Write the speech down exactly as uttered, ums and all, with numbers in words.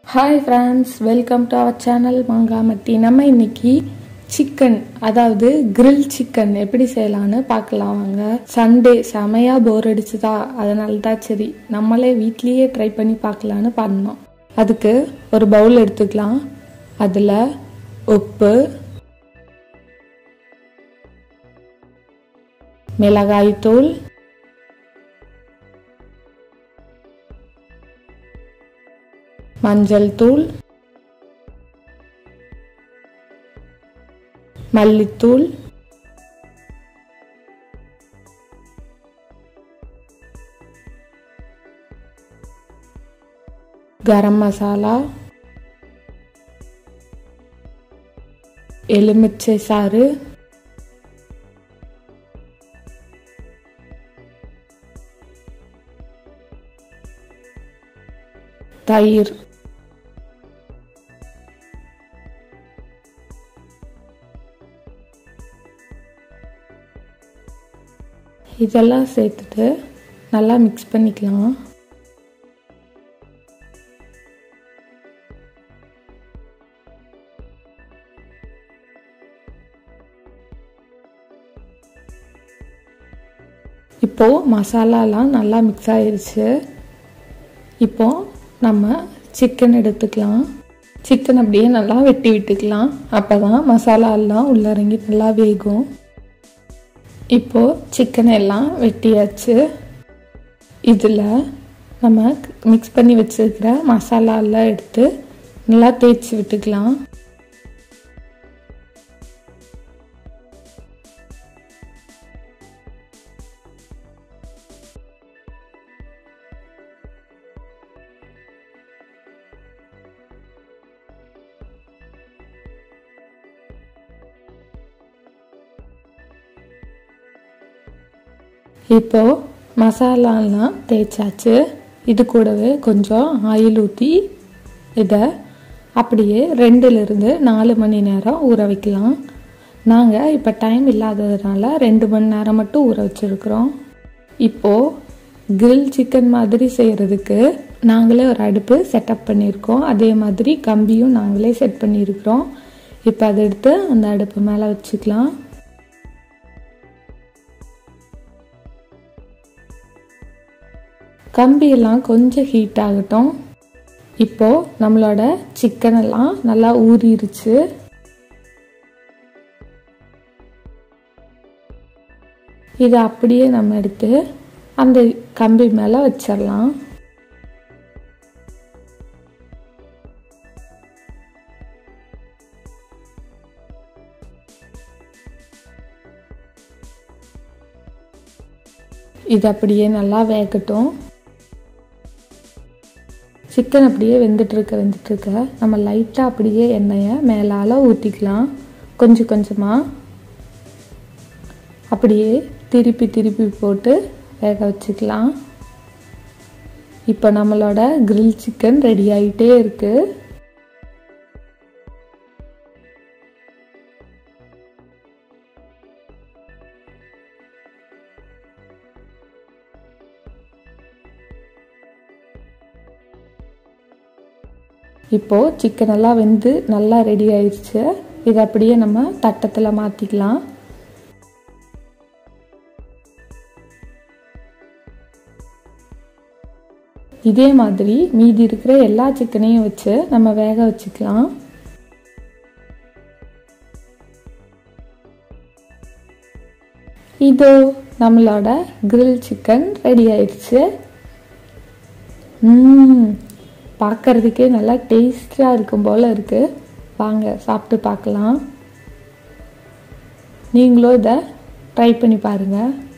Hi friends, welcome to our channel Mangamatti. நம்ம இன்னைக்கு chicken அதாவது grill chicken எப்படி செய்யலாம்னு பார்க்கலாம் வாங்க. சண்டே செமையா போர் அடிச்சுதா, அதனால தான் சரி நம்மளே வீட்லயே ட்ரை பண்ணி பார்க்கலாம்னு பண்ணோம். அதுக்கு ஒரு பவுல் எடுத்துக்கலாம். அதுல உப்பு, மிளகாய் தூள், மஞ்சள் தூள், மல்லித்தூள், கரம் மசாலா, எலுமிச்சை சாறு, தயிர், இதெல்லாம் சேர்த்துட்டு நல்லா மிக்ஸ் பண்ணிக்கலாம். இப்போ மசாலாலாம் நல்லா மிக்ஸ் ஆயிருச்சு. இப்போ நம்ம சிக்கன் எடுத்துக்கலாம். சிக்கன் அப்படியே நல்லா வெட்டி விட்டுக்கலாம். அப்பதான் மசாலா எல்லாம் உள்ள இறங்கி நல்லா வேகும். இப்போ சிக்கன் எல்லாம் வெட்டியாச்சு. இதில் நம்ம மிக்ஸ் பண்ணி வச்சிருக்கிற மசாலா எல்லாம் எடுத்து நல்லா தேய்ச்சி விட்டுக்கலாம். இப்போ மசாலாலாம் தேய்ச்சாச்சு. இது கூடவே கொஞ்சம் ஆயில் ஊற்றி இதை அப்படியே ரெண்டுலேருந்து நாலு மணி நேரம் ஊற வைக்கலாம். நாங்கள் இப்போ டைம் இல்லாததுனால ரெண்டு மணி நேரம் மட்டும் ஊற வச்சுருக்குறோம். இப்போது கிரில் சிக்கன் மாதிரி செய்கிறதுக்கு நாங்களே ஒரு அடுப்பு செட்டப் பண்ணியிருக்கோம். அதே மாதிரி கம்பியும் நாங்களே செட் பண்ணியிருக்கிறோம். இப்போ அதை எடுத்து அந்த அடுப்பு மேலே வச்சுக்கலாம். கம்பியெல்லாம் கொஞ்சம் ஹீட் ஆகட்டும். இப்போ நம்மளோட சிக்கன் எல்லாம் நல்லா ஊறிடுச்சு. இதை அப்படியே நம்ம எடுத்து அந்த கம்பி மேலே வச்சிடலாம். இது அப்படியே நல்லா வேகட்டும். சிக்கன் அப்படியே வெந்துட்டு இருக்க வெந்துட்டு இருக்க நம்ம லைட்டாக அப்படியே எண்ணெயை மேலால் ஊற்றிக்கலாம். கொஞ்சம் கொஞ்சமாக அப்படியே திருப்பி திருப்பி போட்டு வேக வச்சுக்கலாம். இப்போ நம்மளோட கிரில் சிக்கன் ரெடி ஆகிட்டே இருக்கு. இப்போ சிக்கன் எல்லாம் வெந்து நல்லா ரெடி ஆயிடுச்சு. இதை அப்படியே நம்ம தட்டத்தில் மாற்றிக்கலாம். இதே மாதிரி மீதி இருக்கிற எல்லா சிக்கனையும் வச்சு நம்ம வேக வச்சுக்கலாம். இதோ நம்மளோட கிரில் சிக்கன் ரெடி ஆயிடுச்சு. ம் பார்க்கறதுக்கே நல்லா டேஸ்டாக இருக்கும் போல் இருக்குது. வாங்க சாப்பிட்டு பார்க்கலாம். நீங்களும் இதை ட்ரை பண்ணி பாருங்கள்.